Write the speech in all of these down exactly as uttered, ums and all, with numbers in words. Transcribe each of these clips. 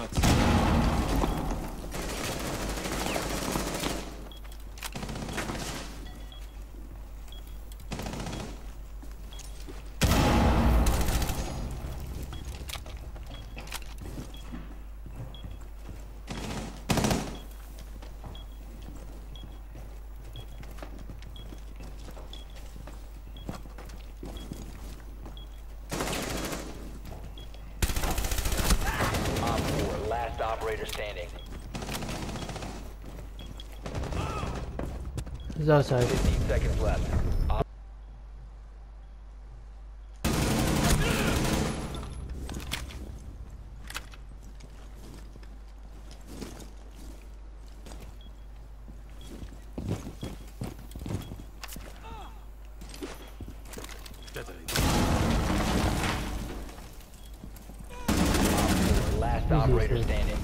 Platz. Last operator standing. He's outside. fifteen seconds left. Op Last operator Easy. standing.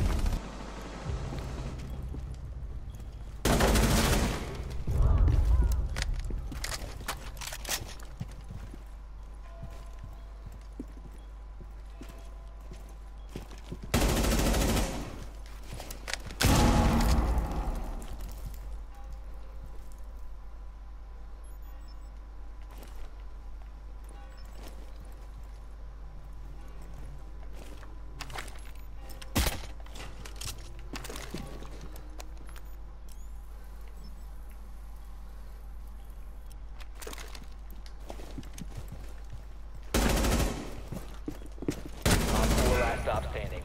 Stop standing.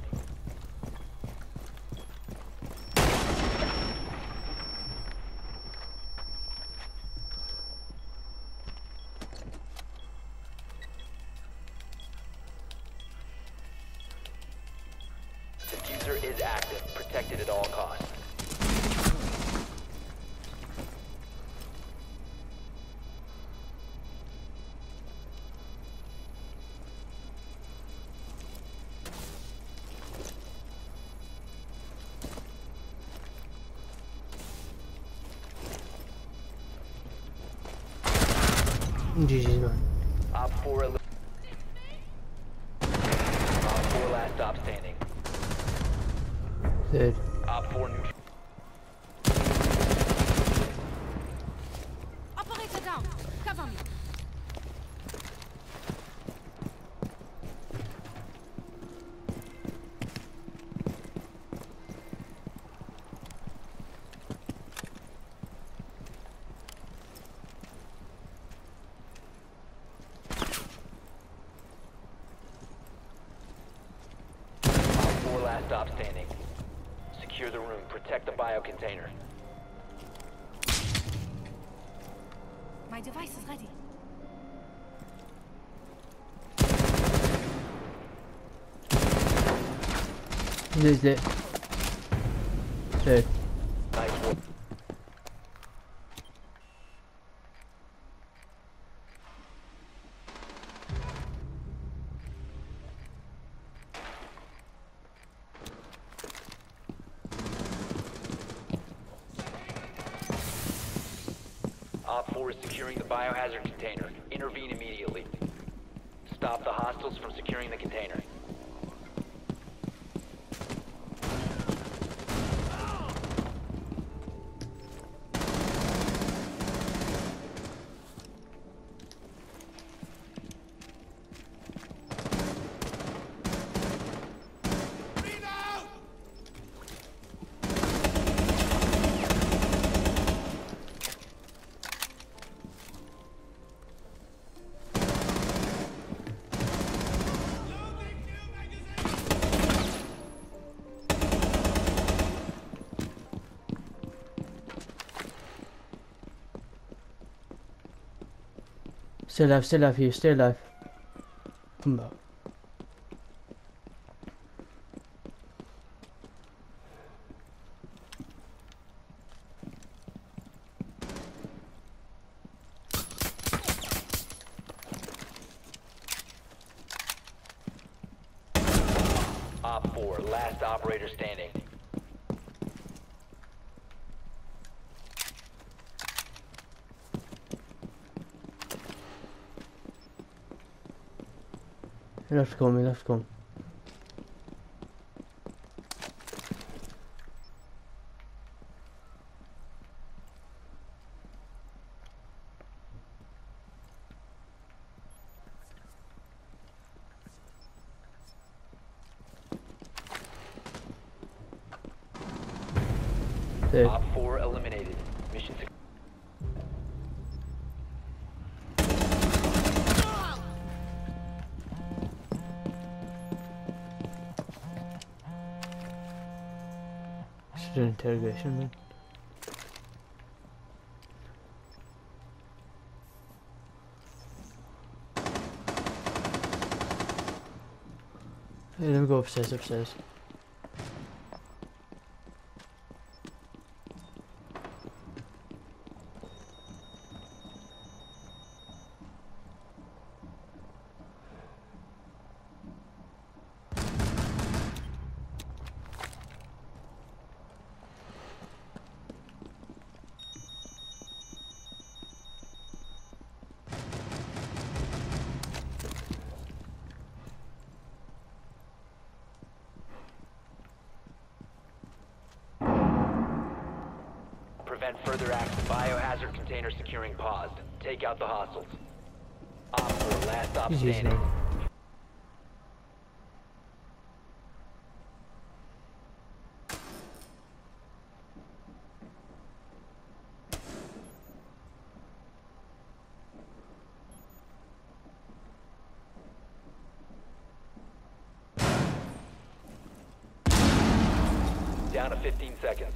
Diffuser is active, protected at all costs. G G's man. Op four. Op four last stop standing. Third. Op four neutral. Operator down. Cover me. Last stop standing. Secure the room. Protect the bio container. My device is ready. He's it. Third. Nice work. Op four is securing the biohazard container. Intervene immediately. Stop the hostiles from securing the container. Stay alive, stay alive, you, stay alive. Come back. Op four, last operator standing. He left to come, he left to come. There. Op four eliminated. Mission success. Should do an interrogation, man. Hey, let me go upstairs, upstairs. Prevent further action. Biohazard container securing paused. Take out the hostiles. Op four, last stop He's using standing. it. Down to fifteen seconds.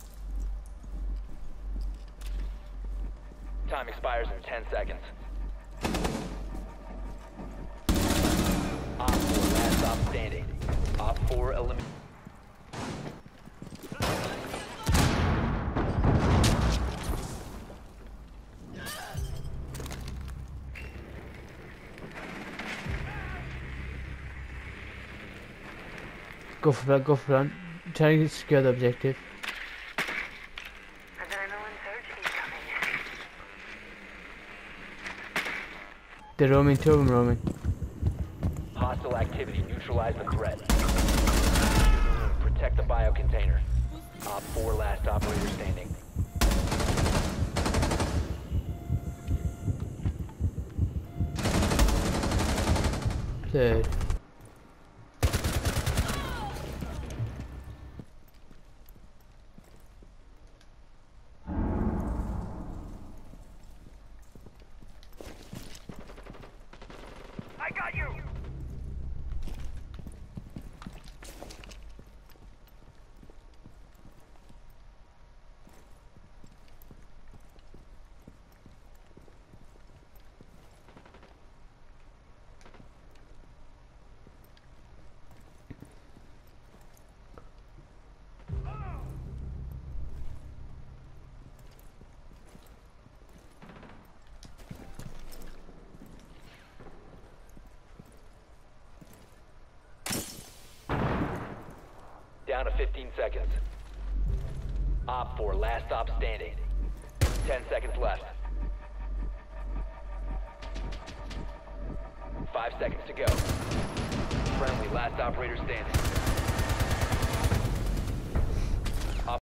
Time expires in ten seconds. Op four, last stop standing. Op four eliminated. Go for that, go for that. Try to secure the objective. Adrenaline surge incoming. They're roaming, two of them roaming. Hostile activity. Neutralize the threat. Protect the bio container. Op four, last operator standing. Cleared. I got you! Down to fifteen seconds. Op four, last stop standing. ten seconds left. Five seconds to go. Friendly, last operator standing.